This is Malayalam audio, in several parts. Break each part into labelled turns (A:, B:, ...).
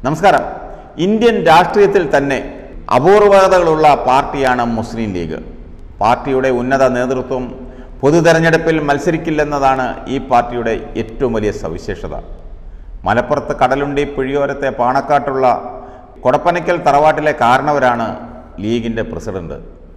A: നമസ്കാരം. ഇന്ത്യൻ രാഷ്ട്രീയത്തിൽ തന്നെ അപൂർവതകളുള്ള പാർട്ടിയാണ് മുസ്ലിം ലീഗ്. പാർട്ടിയുടെ ഉന്നത നേതൃത്വം പൊതു തെരഞ്ഞെടുപ്പിൽ മത്സരിക്കില്ലെന്നതാണ് ഈ പാർട്ടിയുടെ ഏറ്റവും വലിയ സവിശേഷത. മലപ്പുറത്ത് കടലുണ്ടി പുഴിയോരത്തെ പാണക്കാട്ടുള്ള കൊടപ്പനയ്ക്കൽ തറവാട്ടിലെ കാരണവരാണ് ലീഗിൻ്റെ പ്രസിഡന്റ്.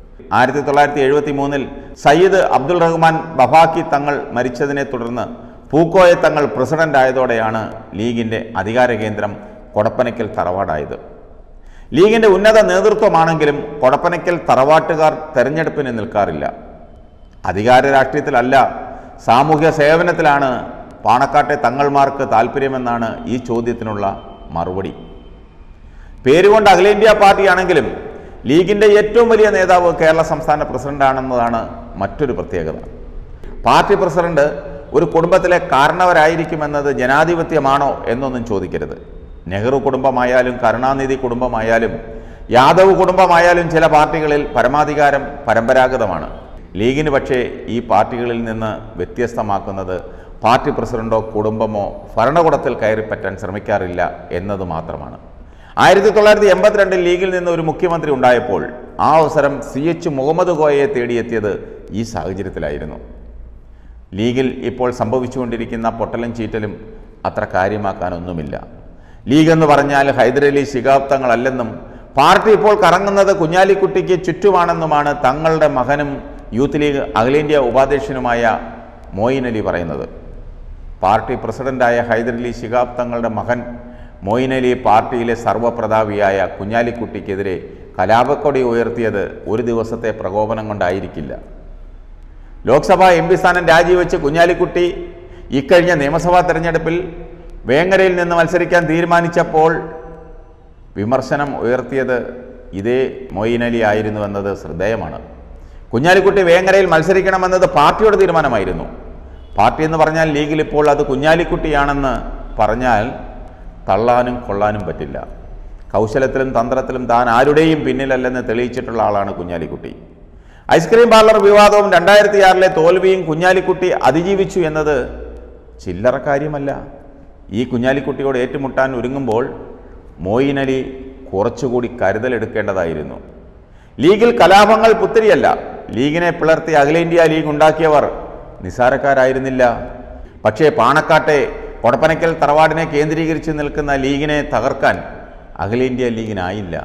A: 1973 സയ്യിദ് അബ്ദുൾ റഹ്മാൻ ബഫാക്കി തങ്ങൾ മരിച്ചതിനെ തുടർന്ന് പൂക്കോയ തങ്ങൾ പ്രസിഡന്റ് ആയതോടെയാണ് ലീഗിൻ്റെ അധികാര കേന്ദ്രം കൊടപ്പനയ്ക്കൽ തറവാടായത്. ലീഗിൻ്റെ ഉന്നത നേതൃത്വമാണെങ്കിലും കൊടപ്പനയ്ക്കൽ തറവാട്ടുകാർ തെരഞ്ഞെടുപ്പിന് നിൽക്കാറില്ല. അധികാര രാഷ്ട്രീയത്തിലല്ല, സാമൂഹ്യ സേവനത്തിലാണ് പാണക്കാട്ടെ തങ്ങൾമാർക്ക് താല്പര്യമെന്നാണ് ഈ ചോദ്യത്തിനുള്ള മറുപടി. പേരുകൊണ്ട് അഖിലേന്ത്യാ പാർട്ടിയാണെങ്കിലും ലീഗിൻ്റെ ഏറ്റവും വലിയ നേതാവ് കേരള സംസ്ഥാന പ്രസിഡന്റാണെന്നതാണ് മറ്റൊരു പ്രത്യേകത. പാർട്ടി പ്രസിഡന്റ് ഒരു കുടുംബത്തിലെ കാരണവരായിരിക്കുമെന്നത് ജനാധിപത്യമാണോ എന്നൊന്നും ചോദിക്കരുത്. നെഹ്റു കുടുംബമായാലും കരുണാനിധി കുടുംബമായാലും യാദവ് കുടുംബമായാലും ചില പാർട്ടികളിൽ പരമാധികാരം പരമ്പരാഗതമാണ്. ലീഗിന് പക്ഷേ ഈ പാർട്ടികളിൽ നിന്ന് വ്യത്യസ്തമാക്കുന്നത് പാർട്ടി പ്രസിഡന്റോ കുടുംബമോ ഭരണകൂടത്തിൽ കയറിപ്പറ്റാൻ ശ്രമിക്കാറില്ല എന്നത് മാത്രമാണ്. 1982 ലീഗിൽ നിന്ന് ഒരു മുഖ്യമന്ത്രി ഉണ്ടായപ്പോൾ ആ അവസരം CH മുഹമ്മദ് കോയയെ തേടിയെത്തിയത് ഈ സാഹചര്യത്തിലായിരുന്നു. ലീഗിൽ ഇപ്പോൾ സംഭവിച്ചുകൊണ്ടിരിക്കുന്ന പൊട്ടലും ചീറ്റലും അത്ര കാര്യമാക്കാനൊന്നുമില്ല. ലീഗ് എന്ന് പറഞ്ഞാൽ ഹൈദരലി ശിഹാബ് തങ്ങളല്ലെന്നും പാർട്ടി ഇപ്പോൾ കറങ്ങുന്നത് കുഞ്ഞാലിക്കുട്ടിക്ക് ചുറ്റുമാണെന്നുമാണ് തങ്ങളുടെ മകനും യൂത്ത് ലീഗ് അഖിലേന്ത്യാ ഉപാധ്യക്ഷനുമായ മോയിൻ അലി പറയുന്നത്. പാർട്ടി പ്രസിഡന്റായ ഹൈദരലി ശിഹാബ് തങ്ങളുടെ മകൻ മോയിൻ അലി പാർട്ടിയിലെ സർവ്വപ്രതാപിയായ കുഞ്ഞാലിക്കുട്ടിക്കെതിരെ കലാപക്കൊടി ഉയർത്തിയത് ഒരു ദിവസത്തെ പ്രകോപനം കൊണ്ടായിരിക്കില്ല. ലോക്സഭാ MP സ്ഥാനം രാജിവെച്ച് കുഞ്ഞാലിക്കുട്ടി ഇക്കഴിഞ്ഞ നിയമസഭാ തെരഞ്ഞെടുപ്പിൽ വേങ്ങരയിൽ നിന്ന് മത്സരിക്കാൻ തീരുമാനിച്ചപ്പോൾ വിമർശനം ഉയർത്തിയത് ഇതേ മൊയ്ൻ അലി ആയിരുന്നുവെന്നത് ശ്രദ്ധേയമാണ്. കുഞ്ഞാലിക്കുട്ടി വേങ്ങരയിൽ മത്സരിക്കണമെന്നത് പാർട്ടിയുടെ തീരുമാനമായിരുന്നു. പാർട്ടി എന്ന് പറഞ്ഞാൽ ലീഗിൽ ഇപ്പോൾ അത് കുഞ്ഞാലിക്കുട്ടിയാണെന്ന് പറഞ്ഞാൽ തള്ളാനും കൊള്ളാനും പറ്റില്ല. കൗശലത്തിലും തന്ത്രത്തിലും താൻ ആരുടെയും പിന്നിലല്ലെന്ന് തെളിയിച്ചിട്ടുള്ള ആളാണ് കുഞ്ഞാലിക്കുട്ടി. ഐസ്ക്രീം പാർലർ വിവാദവും 2006 തോൽവിയും കുഞ്ഞാലിക്കുട്ടി അതിജീവിച്ചു എന്നത് ചില്ലറ കാര്യമല്ല. ഈ കുഞ്ഞാലിക്കുട്ടിയോട് ഏറ്റുമുട്ടാൻ ഒരുങ്ങുമ്പോൾ മോയിൻ അലി കുറച്ചുകൂടി കരുതലെടുക്കേണ്ടതായിരുന്നു. ലീഗിൽ കലാപങ്ങൾ പുത്തിരിയല്ല. ലീഗിനെ പിളർത്തി അഖിലേന്ത്യാ ലീഗ് ഉണ്ടാക്കിയവർ നിസാരക്കാരായിരുന്നില്ല. പക്ഷേ പാണക്കാട്ടെ കൊടപ്പനയ്ക്കൽ തറവാടിനെ കേന്ദ്രീകരിച്ച് നിൽക്കുന്ന ലീഗിനെ തകർക്കാൻ അഖിലേന്ത്യാ ലീഗിനായില്ല.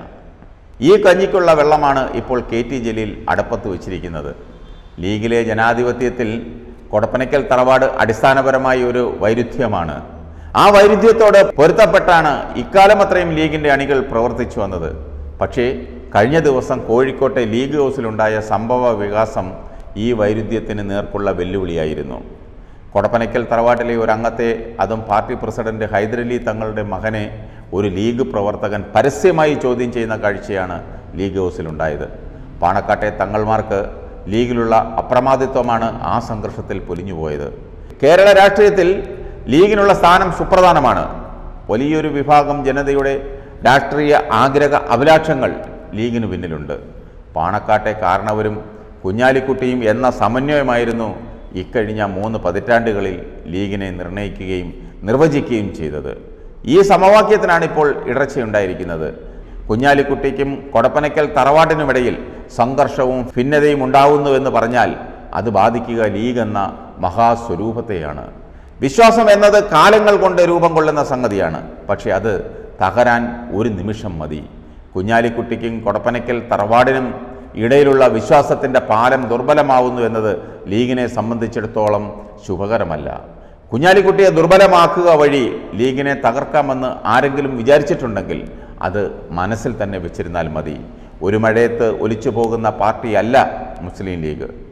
A: ഈ കഞ്ഞിക്കുള്ള വെള്ളമാണ് ഇപ്പോൾ KT ജലീൽ അടപ്പത്ത് വച്ചിരിക്കുന്നത്. ലീഗിലെ ജനാധിപത്യത്തിൽ കൊടപ്പനയ്ക്കൽ തറവാട് അടിസ്ഥാനപരമായി ഒരു വൈരുദ്ധ്യമാണ്. ആ വൈരുദ്ധ്യത്തോട് പൊരുത്തപ്പെട്ടാണ് ഇക്കാലം അത്രയും ലീഗിൻ്റെ അണികൾ പ്രവർത്തിച്ചു വന്നത്. പക്ഷേ കഴിഞ്ഞ ദിവസം കോഴിക്കോട്ടെ ലീഗ് ഹൗസിലുണ്ടായ സംഭവ വികാസം ഈ വൈരുദ്ധ്യത്തിന് നേർക്കുള്ള വെല്ലുവിളിയായിരുന്നു. കൊടപ്പനയ്ക്കൽ തറവാട്ടിലെ ഒരു അംഗത്തെ, അതും പാർട്ടി പ്രസിഡന്റ് ഹൈദരലി തങ്ങളുടെ മകനെ, ഒരു ലീഗ് പ്രവർത്തകൻ പരസ്യമായി ചോദ്യം ചെയ്യുന്ന കാഴ്ചയാണ് ലീഗ് ഹൗസിലുണ്ടായത്. പാണക്കാട്ടെ തങ്ങൾമാർക്ക് ലീഗിലുള്ള അപ്രമാദിത്വമാണ് ആ സംഘർഷത്തിൽ പൊലിഞ്ഞുപോയത്. കേരള രാഷ്ട്രീയത്തിൽ ലീഗിനുള്ള സ്ഥാനം സുപ്രധാനമാണ്. വലിയൊരു വിഭാഗം ജനതയുടെ രാഷ്ട്രീയ ആഗ്രഹ അഭിലാഷങ്ങൾ ലീഗിന് പിന്നിലുണ്ട്. പാണക്കാട്ടെ കാരണവരും കുഞ്ഞാലിക്കുട്ടിയും എന്ന സമന്വയമായിരുന്നു ഇക്കഴിഞ്ഞ 3 പതിറ്റാണ്ടുകളിൽ ലീഗിനെ നിർണയിക്കുകയും നിർവചിക്കുകയും ചെയ്തത്. ഈ സമവാക്യത്തിനാണ് ഇപ്പോൾ ഇടർച്ചയുണ്ടായിരിക്കുന്നത്. കുഞ്ഞാലിക്കുട്ടിക്കും കൊടപ്പനയ്ക്കൽ തറവാട്ടിനുമിടയിൽ സംഘർഷവും ഭിന്നതയും ഉണ്ടാവുന്നുവെന്ന് പറഞ്ഞാൽ അത് ബാധിക്കുക ലീഗ് എന്ന മഹാസ്വരൂപത്തെയാണ്. വിശ്വാസം എന്നത് കാലങ്ങൾ കൊണ്ട് രൂപം കൊള്ളുന്ന സംഗതിയാണ്. പക്ഷെ അത് തകരാൻ ഒരു നിമിഷം മതി. കുഞ്ഞാലിക്കുട്ടിക്കും കൊടപ്പനയ്ക്കൽ തറവാടിനും ഇടയിലുള്ള വിശ്വാസത്തിൻ്റെ പാലം ദുർബലമാവുന്നു എന്നത് ലീഗിനെ സംബന്ധിച്ചിടത്തോളം ശുഭകരമല്ല. കുഞ്ഞാലിക്കുട്ടിയെ ദുർബലമാക്കുക വഴി ലീഗിനെ തകർക്കാമെന്ന് ആരെങ്കിലും വിചാരിച്ചിട്ടുണ്ടെങ്കിൽ അത് മനസ്സിൽ തന്നെ വെച്ചിരുന്നാൽ മതി. ഒരു മഴയത്ത് ഒലിച്ചു പോകുന്ന പാർട്ടിയല്ല മുസ്ലിം ലീഗ്.